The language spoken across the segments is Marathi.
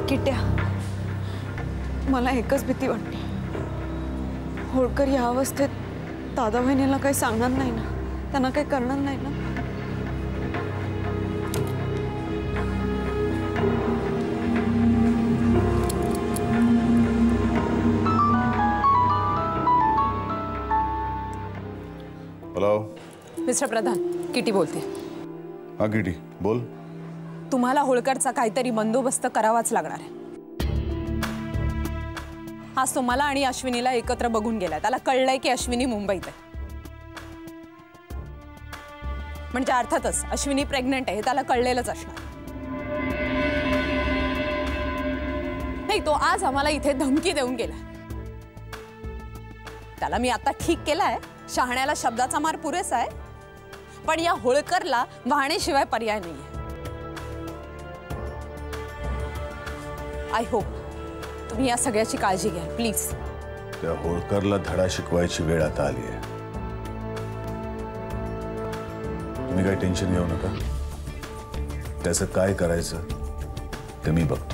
किट्या, मला एकच भीती वाटते, होळकर या अवस्थेत दादा बहिणीला काही सांगणार नाही ना, त्यांना काही करणार नाही ना? हॅलो मिस्टर प्रधान, किटी बोलते। हाँ किटी बोल। तुम्हाला होळकरचा काहीतरी बंदोबस्त करावाच लागणार आहे। आज तुम्हाला आणि अश्विनीला एकत्र बघून गेलाय, त्याला कळलंय की अश्विनी मुंबईत आहे, म्हणजे अर्थातच अश्विनी प्रेग्नंट आहे हे त्याला कळलेलंच असणार। नाही, तो आज आम्हाला इथे धमकी देऊन गेला। त्याला मी आता ठीक केलाय, शहाण्याला शब्दाचा मार पुरेसा आहे, पण या होळकरला वाहण्याशिवाय पर्याय नाहीये। आय होप तुम्ही या सगळ्याची काळजी घ्या प्लीज। त्या होळकरला धडा शिकवायची वेळ आता आली आहे। तुम्ही काही टेन्शन घेऊ नका, त्याचं काय करायचं ते मी बघतो।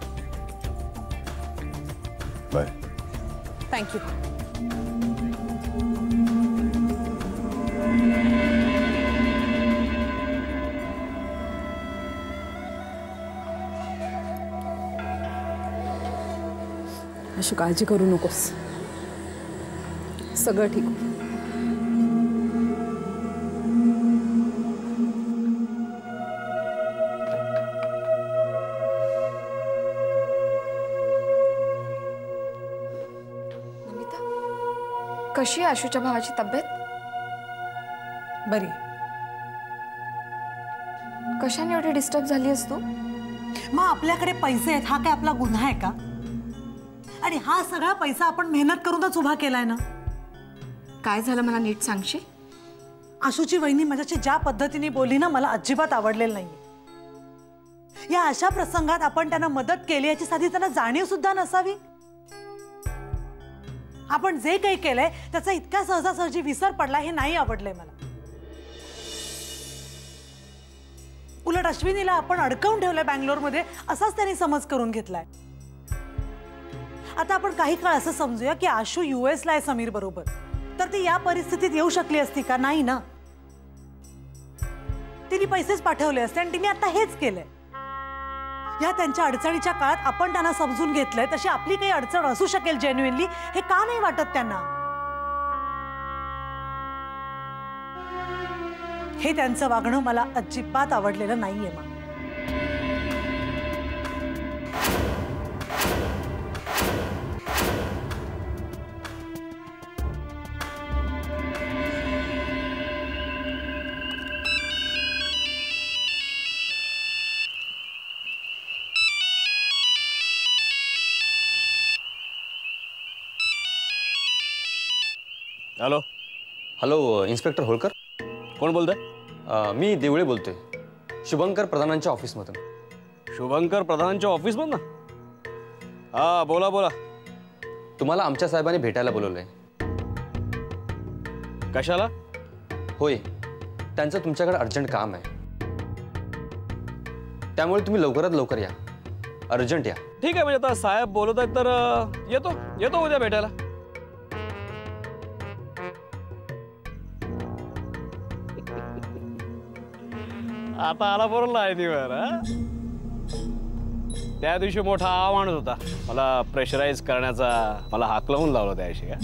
बाय। थँक्यू। अशी काळजी करू नकोस, सगळं ठीक होईल। नमिता, कशी आहे आशूच्या भावाची तब्येत? बरी। कशाने एवढी डिस्टर्ब झाली आहेस तू? मग आपल्याकडे पैसे आहेत, हा काय आपला गुन्हा आहे का? आणि हा सगळा पैसा आपण मेहनत करूनच उभा केलाय ना। काय झालं मला नीट सांगशील? आशूची वहिनी माझ्याशी ज्या पद्धतीने बोलली ना, मला अजिबात आवडलेलं नाहीये। या अशा प्रसंगात आपण त्यांना मदत केली याची साधी त्यांना जाणीव सुद्धा नसावी। आपण जे काही केलंय त्याचा इतका सहजासहजी विसर पडला, हे नाही आवडलंय मला। उलट अश्विनीला आपण अडकवून ठेवलंय बँगलोरमध्ये, असाच त्यांनी समज करून घेतलाय। आता आपण काही काळ असं समजूया की आशू US ला आहे समीर बरोबर, तर ती या परिस्थितीत येऊ शकली असती का? नाही ना। तिने पैसेच पाठवले असते आणि तिने आता हेच केलंय। या त्यांच्या अडचणीच्या काळात आपण त्यांना समजून घेतलंय, तशी आपली काही अडचण असू शकेल जेन्युइनली, हे का नाही वाटत त्यांना? हे त्यांचं वागणं मला अजिबात आवडलेलं नाहीये। मग हॅलो हॅलो इन्स्पेक्टर होळकर, कोण बोलतंय? मी देवळे बोलतोय, शुभंकर प्रधानांच्या ऑफिसमधून। शुभंकर प्रधानांच्या ऑफिसमधून? हा बोला बोला। तुम्हाला आमच्या साहेबांनी भेटायला बोलवलंय। कशाला? होय, त्यांचं तुमच्याकडे अर्जंट काम आहे, त्यामुळे तुम्ही लवकरात लवकर या, अर्जंट या। ठीक आहे, म्हणजे आता साहेब बोलत आहेत तर येतो उद्या भेटायला। आता आला बरोबर आहे दिवर। त्या दिवशी मोठा माणूस होता, मला प्रेशराईज करण्याचा, मला हाकलवून लावलं त्याशी का?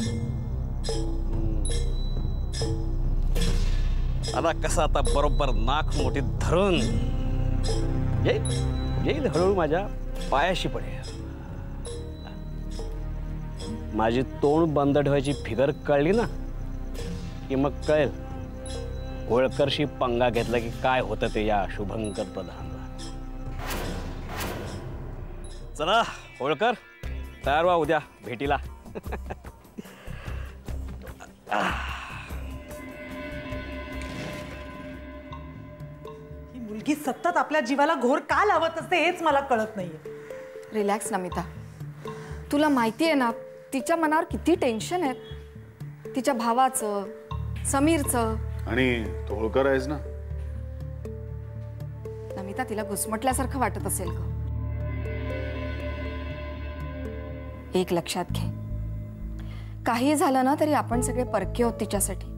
आता कसं आता बरोबर नाक मोठी धरून येईल हळूहळू माझ्या पायाशी पडेल। माझी तोंड बंद ठेवायची फिगर कळली ना की मग कळेल होळकरशी पंगा घेतला की काय होतं ते या शुभंकर प्रधानला। चला होळकर, तयार व्हा उद्या भेटीला। ही मुलगी सतत आपल्या जीवाला घोर का लावत असते हेच मला कळत नाहीये। रिलॅक्स नमिता, तुला माहिती आहे ना तिच्या मनावर किती टेन्शन आहे, तिच्या भावाचं, समीरचं। आणि तो होळकर आहेस ना? नमिता, तिला घुसमटल्यासारखं वाटत असेल का? एक लक्षात घे, काही झालं ना तरी आपण सगळे परके आहोत तिच्यासाठी.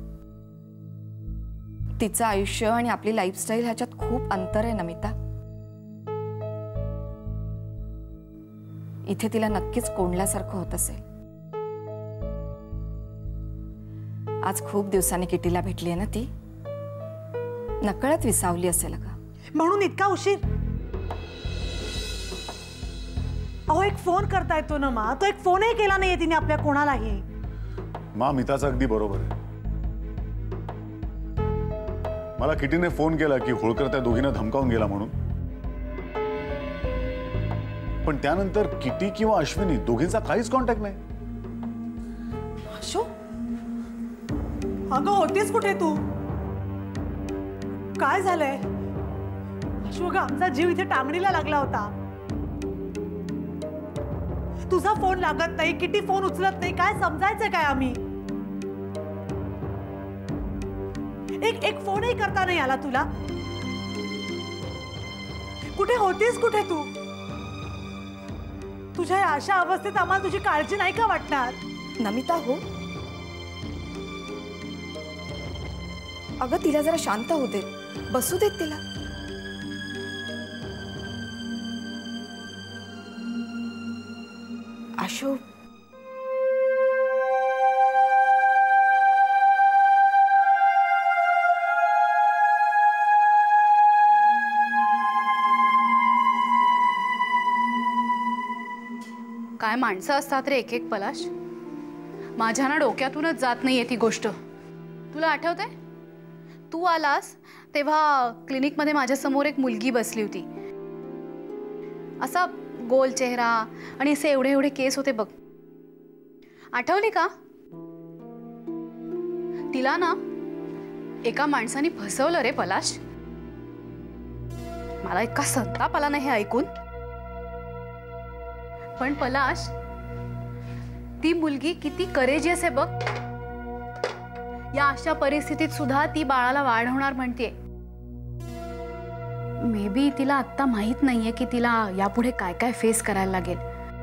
तिचं आयुष्य आणि आपली लाईफस्टाईल ह्याच्यात खूप अंतर आहे नमिता. इथे तिला नक्कीच कोंडल्यासारखं होत असेल. आज खूप दिवसांनी किटीला भेटली आहे ना ती, नकळत विसावली असेल का म्हणून इतका उशीर. अहो एक फोन करता येतो ना मा, तो एक फोनही केला नाहीये तिने आपल्या कोणालाही. मा मिताचं अगदी बरोबर आहे. मला किटीने फोन केला की होळकर त्या दोघींना धमकावून गेला म्हणून, पण त्यानंतर किटी किंवा अश्विनी दोघींचा काहीच कॉन्टॅक्ट नाही. अशो, अगं होतीस कुठे तू? काय झालंय? अशोक, आमचा जीव इथे टांगणीला लागला होता. तुझा फोन लागत नाही, किटी फोन उचलत नाही, काय समजायचंय काय आम्ही? एक फोनही करता नाही आला तुला? कुठे होतीस कुठे तू? तुझ्या अशा अवस्थेत आम्हाला तुझी काळजी नाही का वाटणार? नमिता हो, अगं तिला जरा शांत होऊ दे, बसू देत तिला. अशोक, काय माणसं असतात रे एक एक पलाश. माझ्या ना डोक्यातूनच जात नाहीये ती गोष्ट. तुला आठवतंय तू आलास तेव्हा क्लिनिकमध्ये माझ्या समोर एक मुलगी बसली होती. असा गोल चेहरा आणि असे एवढे एवढे केस होते बघ, आठवली का? तिला ना एका माणसाने फसवलं रे पलाश. मला इतका संताप आला नाही हे ऐकून. पण पलाश, ती मुलगी किती करेजियस आहे बघ. या अशा परिस्थितीत सुद्धा ती बाळाला वाढवणार म्हणते. मे बी तिला आत्ता माहित नाहीये की तिला यापुढे काय काय फेस करायला लागेल.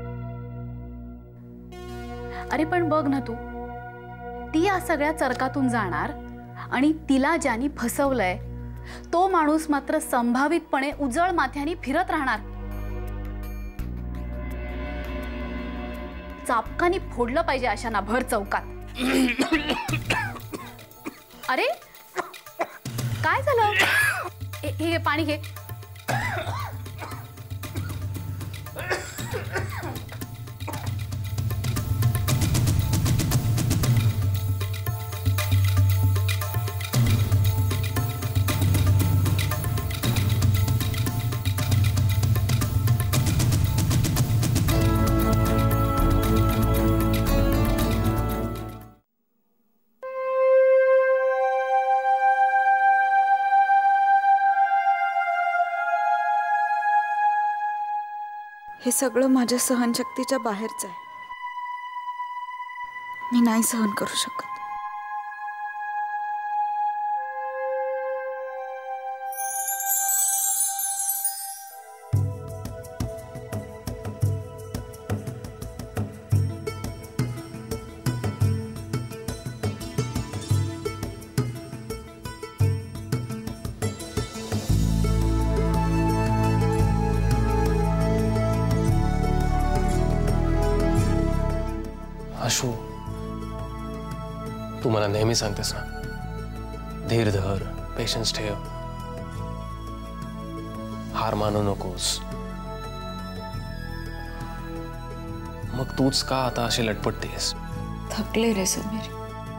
अरे पण बघ ना तू, ती या सगळ्या चरकातून जाणार आणि तिला ज्यानी फसवलंय तो माणूस मात्र संभावितपणे उजळ माथ्याने फिरत राहणार. चापकानी फोडलं पाहिजे अशांना भर चौकात. अरे काय झालं? हे पाणी घे. हे सगळं माझ्या सहनशक्तीच्या बाहेरचं आहे. मी नाही सहन करू शकत. आशू, तू मला नेहमी सांगतेस ना, धीर धर, पेशन्स ठेव, हार मानू नकोस. मग तूच का आता अशी लटपटतेस? थकले रे समीर.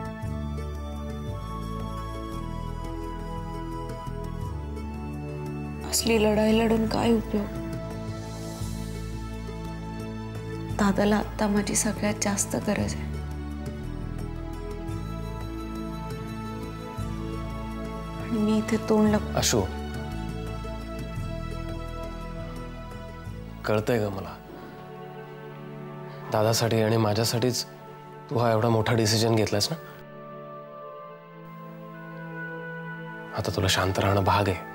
असली लढाई लढून काय उपयोग? दादाला आता माझी सगळ्यात जास्त गरज आहे. आणि मी इथे तोंड लप. आशू, कळतंय का मला, दादासाठी आणि माझ्यासाठीच तू हा एवढा मोठा डिसिजन घेतलास ना. आता तुला शांत राहणं भाग आहे.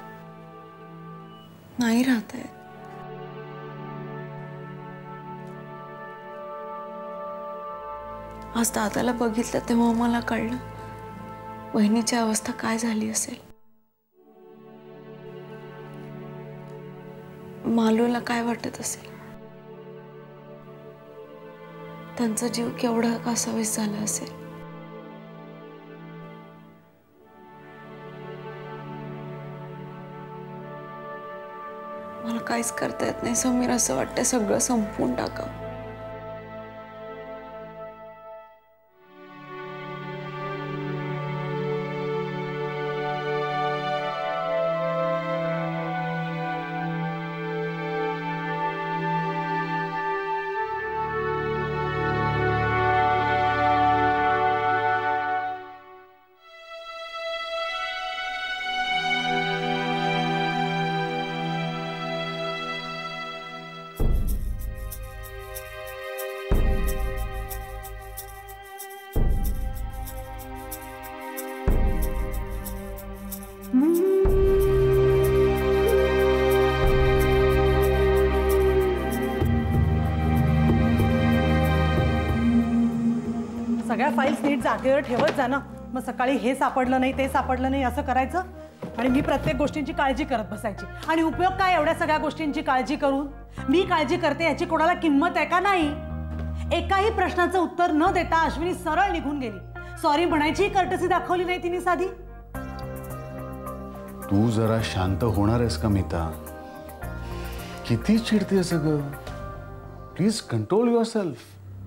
नाही राहत आहे. आज दादाला बघितलं तेव्हा मला कळलं वहिनीची अवस्था काय झाली असेल. मालूला काय वाटत असेल, त्यांचा जीव केवढा कासावीस झाला असेल. मला काहीच करता येत नाही समीर. असं वाटतं सगळं संपवून टाकावं. सगळ्या फाईल्स नीट जागेवर ठेवत जा ना. मग सकाळी हे सापडलं नाही ते सापडलं नाही असं करायचं आणि मी प्रत्येक गोष्टींची काळजी करत बसायची. आणि उपयोग काय एवढ्या सगळ्या गोष्टींची काळजी करून? मी काळजी करते याची कोणाला किंमत आहे का नाही? एकाही प्रश्नाचं उत्तर न देता अश्विनी सरळ निघून गेली. सॉरी म्हणायची कर्टसी दाखवली नाही तिने साधी. तू जरा शांत होणार आहेस का मीता? किती चिडते सगळं. Please control yourself.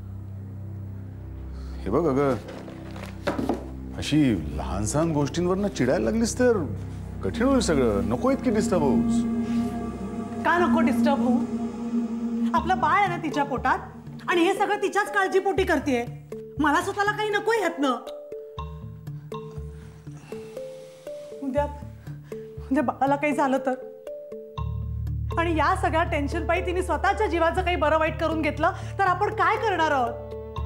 हे बघ अगं, अशी लहान सहान गोष्टींवर चिडायला लागलीस तर कठीण होईल सगळं. नको इतकी डिस्टर्ब होऊस. का नको डिस्टर्ब होऊ? आपलं बाळ आहे ना तिच्या पोटात आणि हे सगळं तिच्याच काळजीपोटी करतेय. मला स्वतःला काही नको यातनं. उद्या बाळाला काही झालं तर? आणि या सगळ्या टेन्शन पायी तिने स्वतःच्या जीवाचं काही बरं वाईट करून घेतलं तर आपण काय करणार आहोत?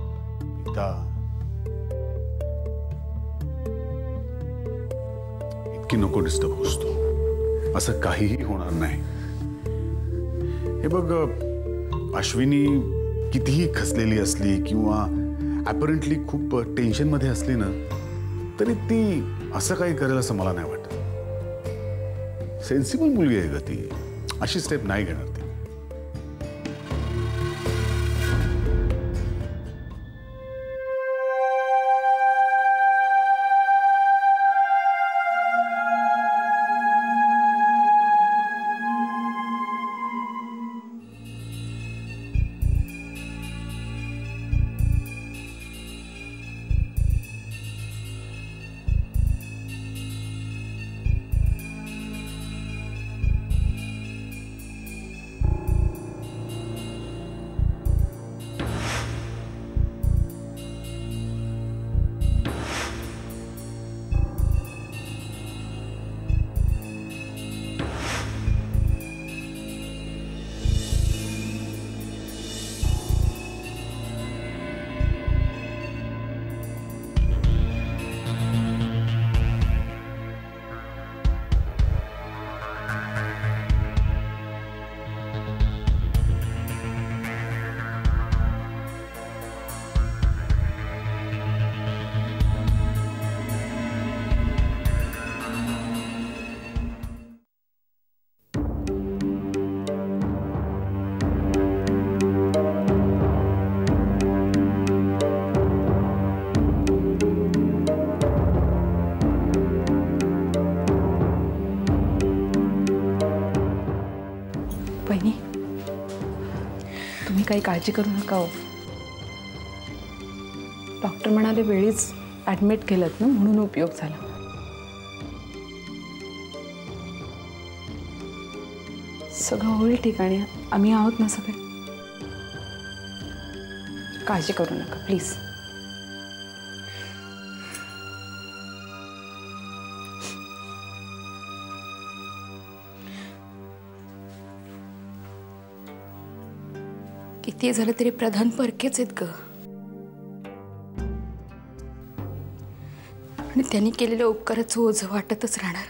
इतकी नको डिस्टर्ब होस तू. असं काहीही होणार नाही. हे बघ, अश्विनी कितीही खचलेली असली किंवा ॲपरंटली खूप टेन्शनमध्ये असली ना तरी ती असं काही करेल असं मला नाही वाटत. सेन्सिबल मुलगी आहे ग ती. अशी स्टेप नाही घेणार ती. बहिणी, तुम्ही काही काळजी करू नका हो. डॉक्टर म्हणाले वेळीच ॲडमिट केलं ना म्हणून उपयोग झाला. सगळं होईल ठिकाणी. आम्ही आहोत ना सगळे. काळजी करू नका प्लीज. किती झालं तरी प्रधान परकेच आहेत ग. आणि त्यांनी केलेल्या उपकाराचं ओझं वाटतच राहणार.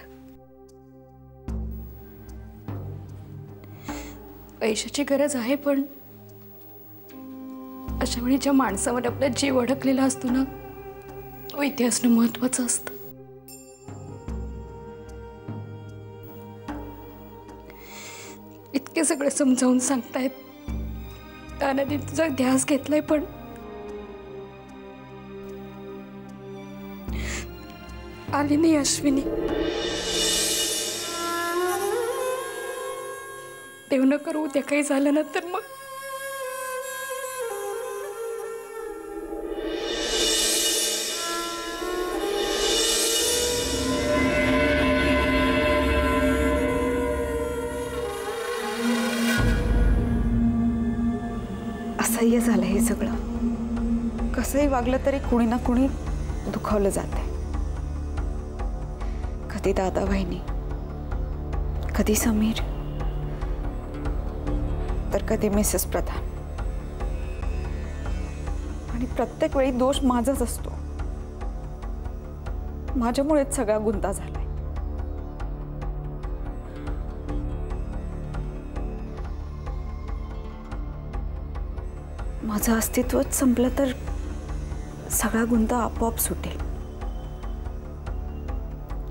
पैशाची गरज आहे पण अशा वेळी ज्या माणसावर आपला जीव अडकलेला असतो ना, तो इथे असणं महत्वाचं असतं. इतके सगळे समजावून सांगतायत, त्याने तुझा ध्यास घेतलाय, पण आली नाही अश्विनी. देव न करू उद्या काही झालं ना तर मग असह्य झालं हे सगळं. कसंही वागलं तरी कुणी ना कुणी दुखावलं जाते. कधी दादा वहिनी, कधी समीर, तर कधी मिसेस प्रधान. आणि प्रत्येक वेळी दोष माझाच असतो. माझ्यामुळेच सगळा गुंता झालाय. माझं अस्तित्वच संपलं तर सगळा गुंता आपोआप सुटेल.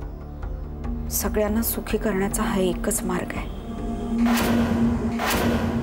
सगळ्यांना सुखी करण्याचा हा एकच मार्ग आहे.